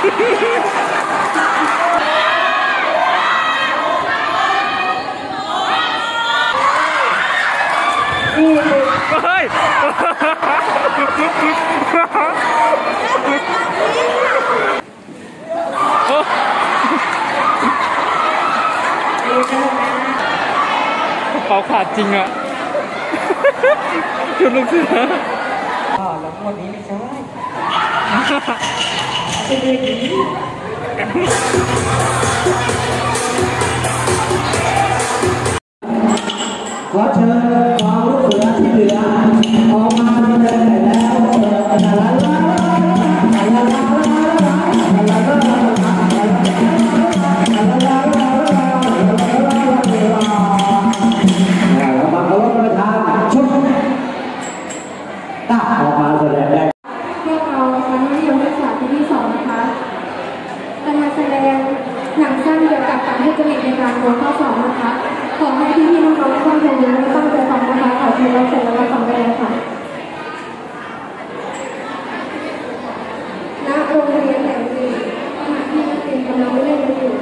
เฮ้ยกระเป๋าขาดจริงอ่ะชุดลูกเสือแล้ววันนี้ไม่ใช่ขอเชิญความรู้สึกที่เหลือออกมาแสดงแล้วหนังสั้นเกี่ยวกับการให้จริตในการโดนข้อสอบนะคะขอให้พี่ๆน้องๆตั้งใจเรียนและตั้งใจฟังนะคะขอเชิญรับเสร็จแล้วมาฟังกันเลยค่ะณโรงเรียนแห่งหนึ่งขณะที่นักเรียนกำลังเล่นกันอยู่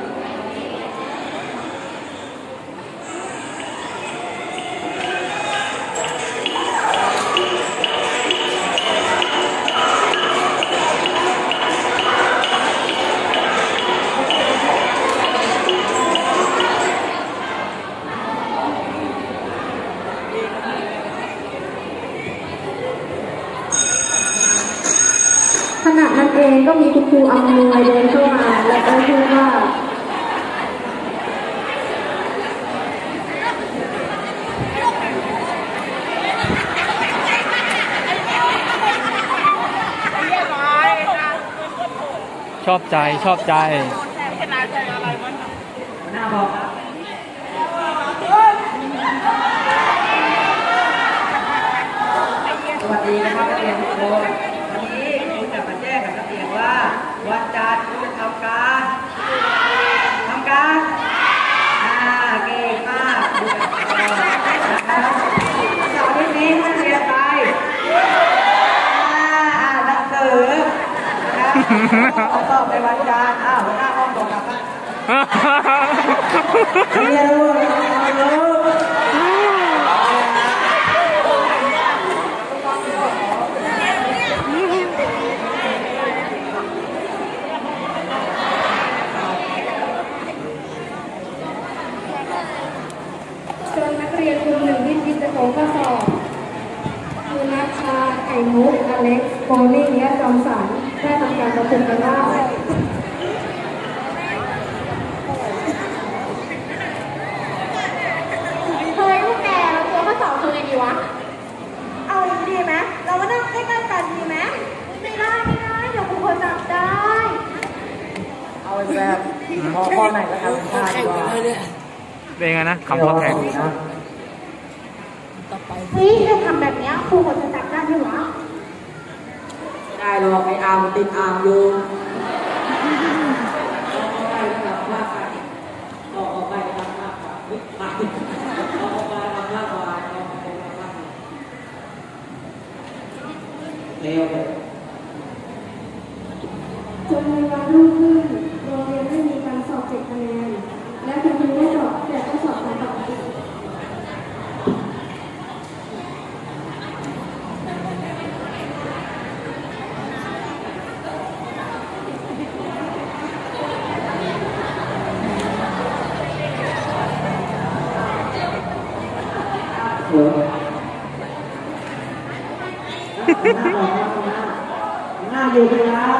ขณะนั้นเองก็มีคุณครูอำนวยเดินเข้ามาและก็พูดว่าชอบใจชอบใจหน้าบอกสวัสดีนะครับนักเรียนทุกคนวันนี้ครูจะมาแจ้งกับนักเรียนว่าวันจันทร์ครูจะทำการเก่งมากครูจะนะครับเสาร์อาทิตย์นี้นักเรียนไปหนังสือนะครับสอบในวันจันทร์หัวหน้าห้องบอกนะครับเรียนรู้เรียนกลุ่มหนึ่งที่จิตโกข้อสอบคือนัชชาไข่มุกอเล็กซ์โบลิ่งและจอมสันได้ทำการประชุมกันว่าเฮ้ยพวกแกเราตัวข้อสอบคือไงดีวะเอาดีไหมเรามานั่งใกล้ๆกันดีไหมไม่ได้เดี๋ยวครูเขาจับได้เอาแบบข้อไหนก็ทำได้ดีกว่าเป็นไงนะคำพ่อแข่งเฮ้ยถ้าทำแบบนี้ครูเขาจะจับได้ไหมวะได้หรอกไอ้อาร์มติดอาร์มอยู่เร็วจนในวันรุ่งขึ้นโรงเรียนได้มีการสอบเก็บคะแนนและคุณครูได้สอบแต่ก็สอบตามปกติหน้าอยู่เลยนะ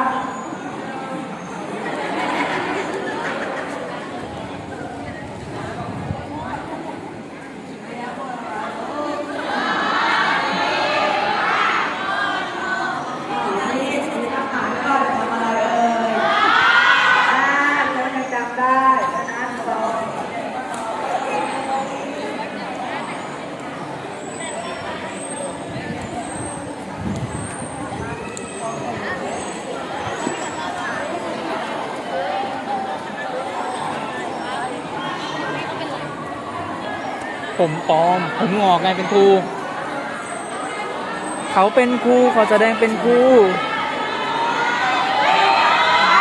ผมปลอมผมงอกไงเป็นครูเขาเป็นครูเขาแสดงเป็นครู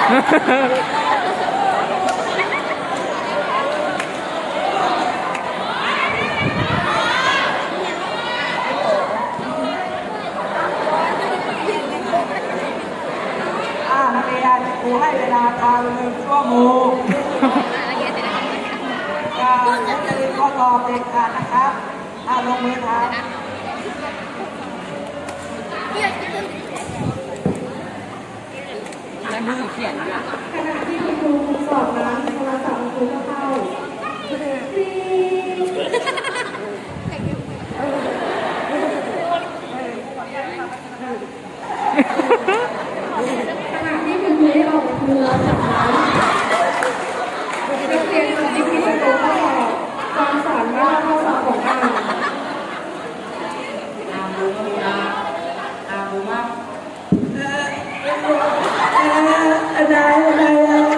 นักเรียนครูให้เวลาทาง1 ชั่วโมงจะลืมข้อสอบเด็ดขาดนะครับลงมือทำขณะที่คุณครูสอบนั้นโทรศัพท์คุณครูก็เข้าขณะที่คุณครูได้ออกไปคุยกับน้องนักเรียนคนที่ผิดประตูข้อสอบความสอนว่าข้อสอบของอ่านดูนะดูมากอะไร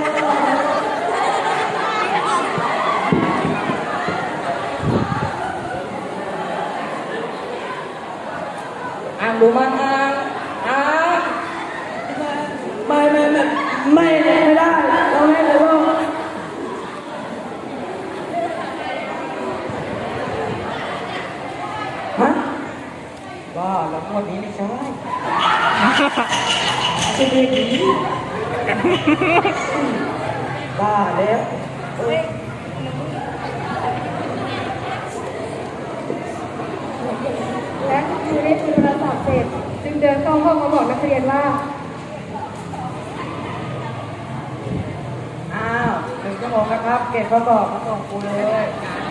ดูมันไม่ได้เราให้เลยว่าฮะบ้าแล้วพวกนี้ไม่ใช่เป็นเด็กดีบ้าแล้วและครูได้คุยโทรศัพท์เสร็จจึงเดินเข้าห้องมาบอกนักเรียนว่า 1 ชั่วโมงนะครับเก็บข้อสอบมาส่งครูเลย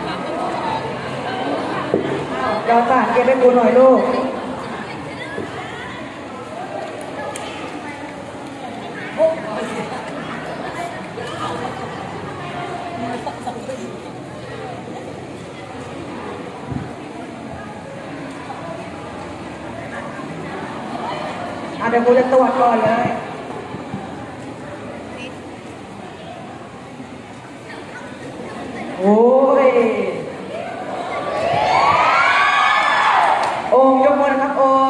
เราสานเก็บให้ครูหน่อยลูกเดี๋ยวครูจะตรวจก่อนเลยโอ้ยโอ่งยกมือนะครับโอ่ง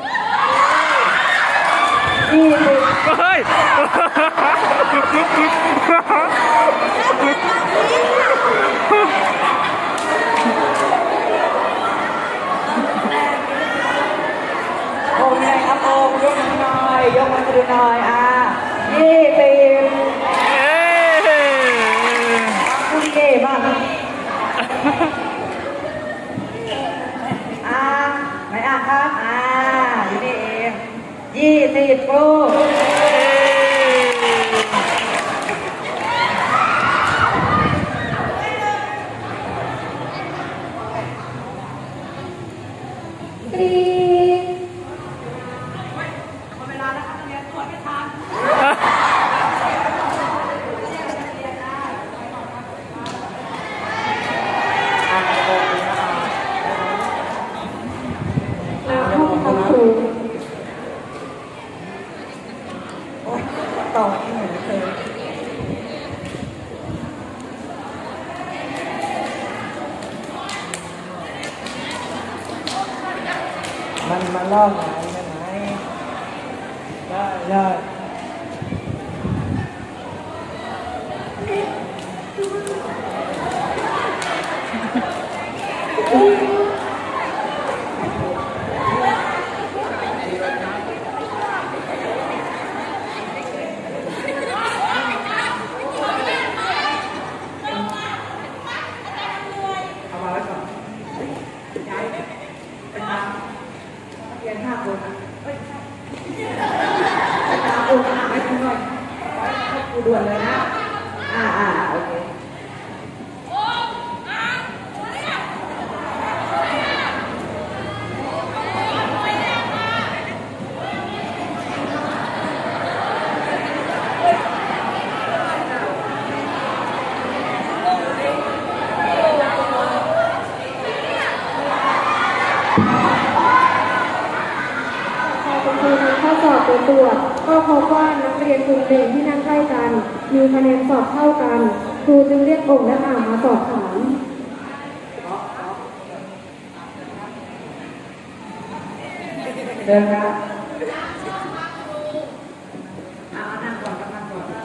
20 เฮ้ยโอ่งยังไงครับโอ่งยกมือหน่อยยกมือดูหน่อย20คุณเก๋มากไม่ครับอยู่นี่เอง20ลูกกรี๊ดเวลาแล้วครับนักเรียนตรวจไม่ทันต่อที่เหมือนเคยมันล่อหมายได้ไหมได้ด่วนเลยนะโอเคไปตรวจก็พบว่านักเรียนกลุ่มหนึ่งที่นั่งใกล้กันมีคะแนนสอบเท่ากันครูจึงเรียกองค์และอ่างมาสอบถามเดินครับนั่งก่อนนั่งก่อน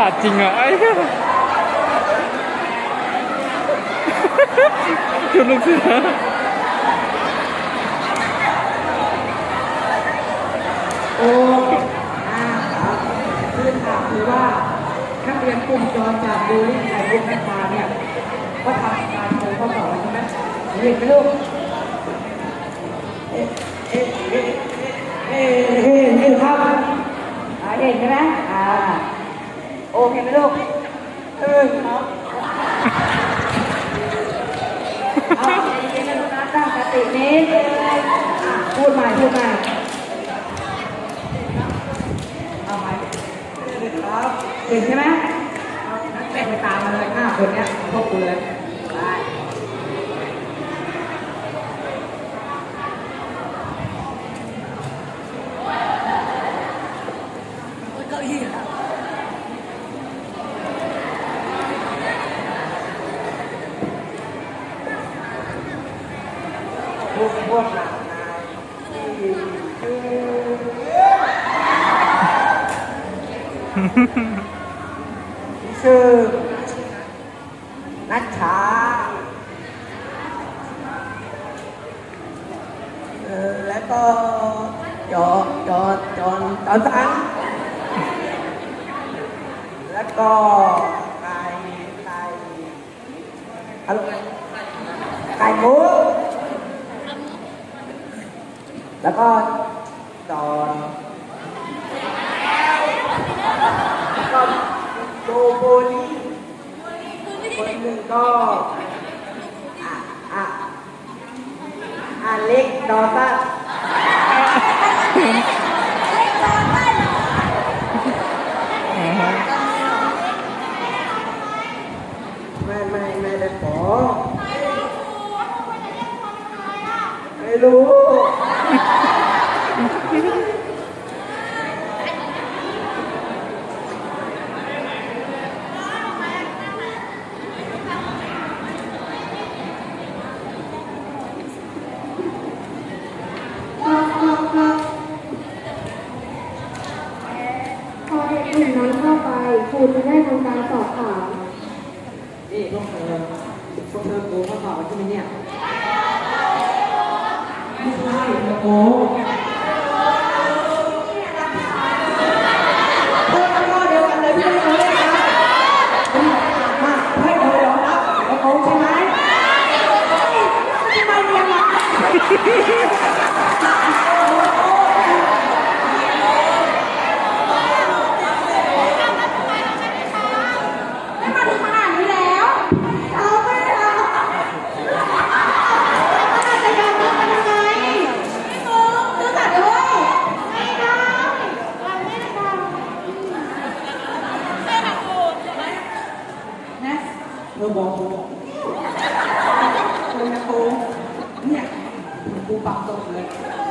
าดจริงอ่ะไอ้ชุดลูกเสือโอ้คือถามคือว่านักเรียนกลุ่มจอจากดูเรื่องไข่มุกแม่ตาเนี่ยก็ทำการโทรข้อสอบใช่ไหมเรียนไปลูกครับเด่นใช่ไหมโอเคไหมลูกครับเอาเย็นๆนะลูกนะตั้งสตินิดพูดใหม่เอาใหม่ครับเด่นใช่ไหมแบ่งไปตามมาเลยคนนี้พวกคุณเลยพวกหลักนายชื่อนัชชาแล้วก็จอนสังแล้วก็ไก่หมูแล้วก็จอนแล้วก็โบลี่คนหนึ่งก็เล็กดอต้าไม่ได้ขอไม่รู้พอเด็กกลุ่มนั้นเข้าไปครูจะได้ทำการสอบถามนี่พวกเธอโกงข้อสอบใช่ไหมเนี่ยไม่ใช่โกงเดียวกันเลยพี่น้องเลยนะมาให้เธอยอมรับว่าโกงใช่ไหมไม่เรียนหรอกเธอบอกกูนะกูเนี่ยกูปรับตกเลย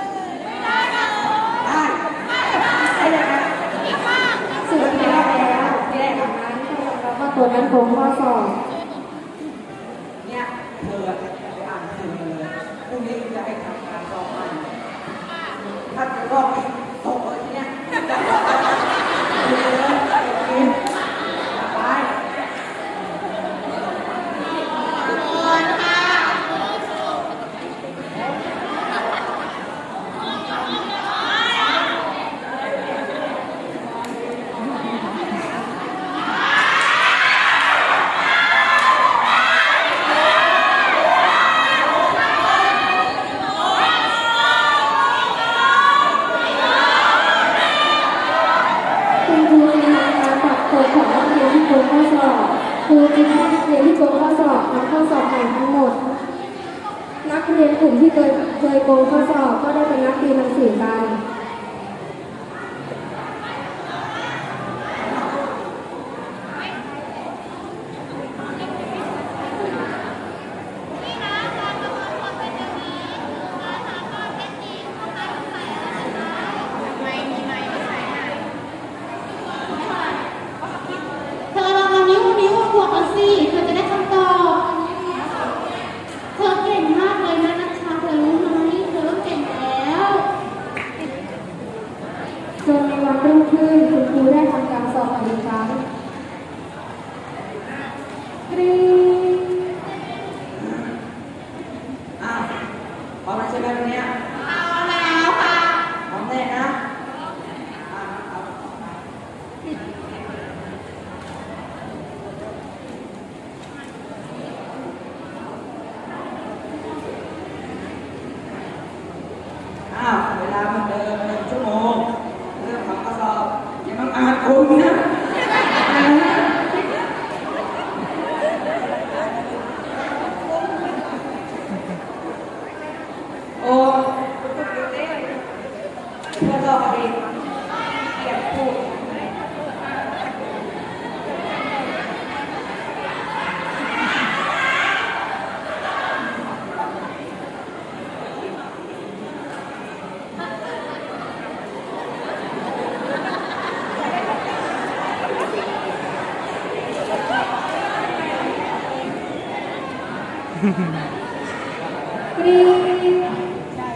ได้เลยนะสุดที่แล้วแก้แบบนั้นแล้วก็ตัวนั้นผมข้อสอบเนี่ยเธอไปอ่านสื่อเลยพรุ่งนี้จะให้ทำการสอบใหม่ถ้าเธอรอบตกเลยเนี่ยไปครูจึงให้นักเรียนที่โกงข้อสอบทำข้อสอบใหม่ทั้งหมดนักเรียนกลุ่มที่เคยโกงข้อสอบก็ได้เป็นนักเรียนหนังสือกันเพร้อมแล้วใช่ไหมวันนี้พร้อมแล้วค่ะพร้อมแน่นะเวลามันเดิน1 ชั่วโมงเรื่องของข้อสอบอย่ามาอ่านคุณนะโอ้เพื่อนเราเองเกียรติพูดกรี๊ดใช่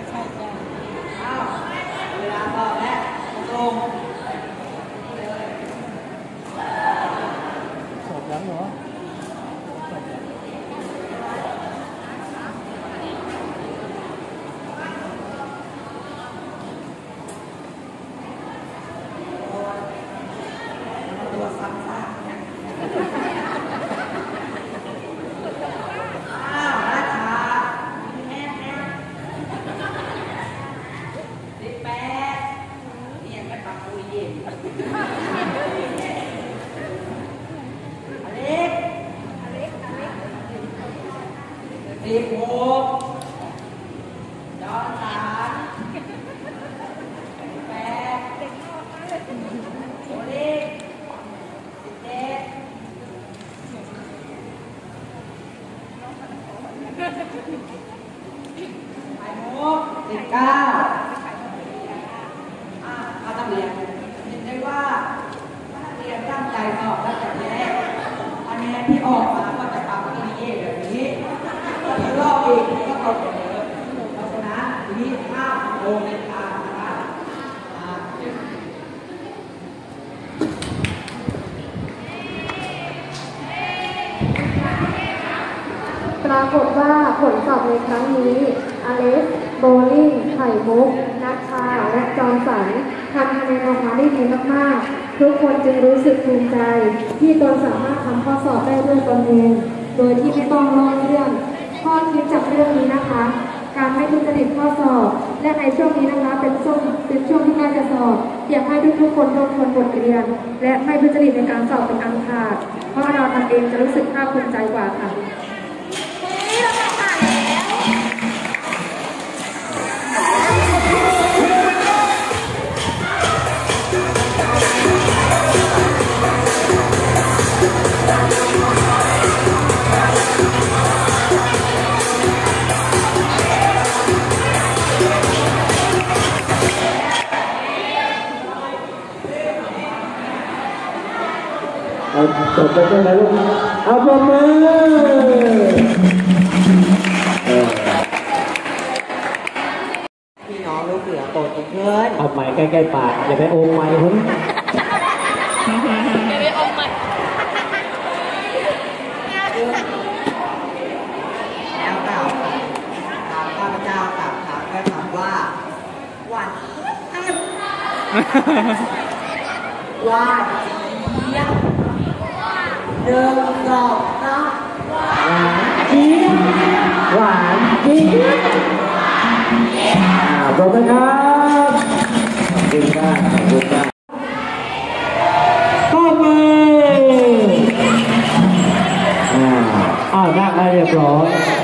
เวลาพอแล้วตรงจบแล้วเหรอตัวซ้ำซากเนี่ยราชาแม่18เนี่ยไม่ปักปุยเย็นอเล็ก16จอห์นสัน18โอเล็ก17ไข่มุก19เอานักเรียนเห็นได้ว่าถ้านักเรียนตั้งใจสอบแล้วจะแพ้คะแนนที่ออกมาก็จะตามที่นี่แบบนี้ถ้าทะเลาะอีกก็ตกเหมือนเพราะฉะนั้นทีนี้ห้ามโกงเด็ดขาดนะครับปรากฏว่าผลสอบในครั้งนี้อเล็กซ์โบลิ่งไข่มุกนัชชาและจอห์นสันทำคะแนนออกมาได้ดีมากๆทุกคนจึงรู้สึกภูมิใจที่ตนสามารถทำข้อสอบได้ด้วยตนเองโดยที่ไม่ต้องลอกเรื่องข้อคิดจากเรื่องนี้นะคะการไม่ทุจริตข้อสอบและในช่วงนี้นะคะเป็นช่วงที่ใกล้จะสอบอยากให้ทุกๆคนทบทวนบทเรียนและไม่ทุจริตในการสอบเป็นอันขาดเพราะเราทำเองจะรู้สึกภาคภูมิใจกว่าค่ะจบไปใช่ไหมลูกเอาปรบมือพี่น้องลูกเหลือโตจริงเพื่อนเอาไม้ใกล้ๆปากอย่าไปโอมไม้คุณแล้วกล่าวถามข้าพเจ้าถามด้วยคำว่าหวานหวานเจี๊ยบเดินหลอกนะหวานจี๊ดปรบมือครับขอบคุณมากขอบคุณมากปรบมือนั่งได้เรียบร้อย